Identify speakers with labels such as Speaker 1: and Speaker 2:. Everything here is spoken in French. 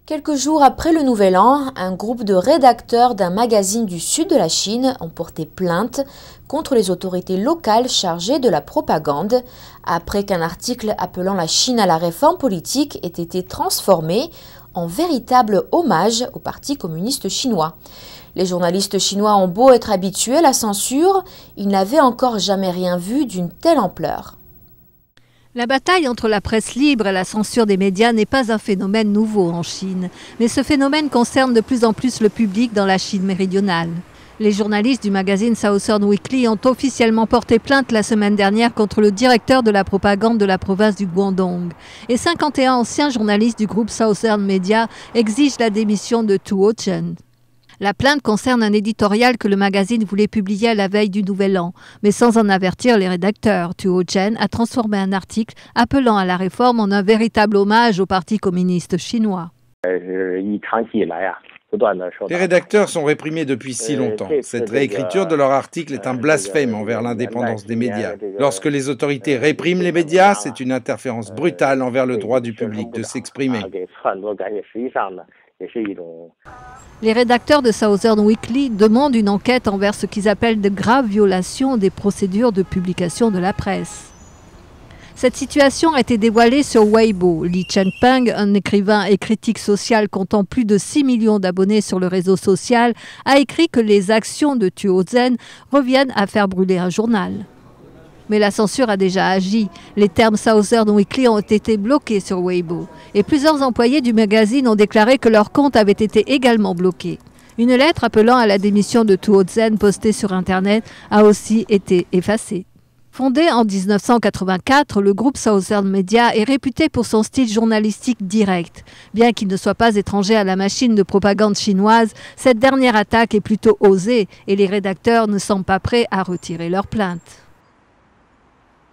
Speaker 1: Quelques jours après le Nouvel An, un groupe de rédacteurs d'un magazine du sud de la Chine ont porté plainte contre les autorités locales chargées de la propagande, après qu'un article appelant la Chine à la réforme politique ait été transformé en véritable hommage au Parti communiste chinois. Les journalistes chinois ont beau être habitués à la censure, ils n'avaient encore jamais rien vu d'une telle ampleur.
Speaker 2: La bataille entre la presse libre et la censure des médias n'est pas un phénomène nouveau en Chine, mais ce phénomène concerne de plus en plus le public dans la Chine méridionale. Les journalistes du magazine Southern Weekly ont officiellement porté plainte la semaine dernière contre le directeur de la propagande de la province du Guangdong. Et 51 anciens journalistes du groupe Southern Media exigent la démission de Tuo Chen. La plainte concerne un éditorial que le magazine voulait publier à la veille du Nouvel An, mais sans en avertir les rédacteurs. Tuo Chen a transformé un article appelant à la réforme en un véritable hommage au Parti communiste chinois.
Speaker 3: Les rédacteurs sont réprimés depuis si longtemps. Cette réécriture de leur article est un blasphème envers l'indépendance des médias. Lorsque les autorités répriment les médias, c'est une interférence brutale envers le droit du public de s'exprimer.
Speaker 2: Les rédacteurs de Southern Weekly demandent une enquête envers ce qu'ils appellent de graves violations des procédures de publication de la presse. Cette situation a été dévoilée sur Weibo. Li Chengpeng, un écrivain et critique social comptant plus de 6 millions d'abonnés sur le réseau social, a écrit que les actions de Tuo Chen reviennent à faire brûler un journal. Mais la censure a déjà agi. Les termes Southern Weekly ont été bloqués sur Weibo. Et plusieurs employés du magazine ont déclaré que leur compte avait été également bloqué. Une lettre appelant à la démission de Tuo Chen postée sur Internet a aussi été effacée. Fondé en 1984, le groupe Southern Media est réputé pour son style journalistique direct. Bien qu'il ne soit pas étranger à la machine de propagande chinoise, cette dernière attaque est plutôt osée et les rédacteurs ne semblent pas prêts à retirer leur plainte.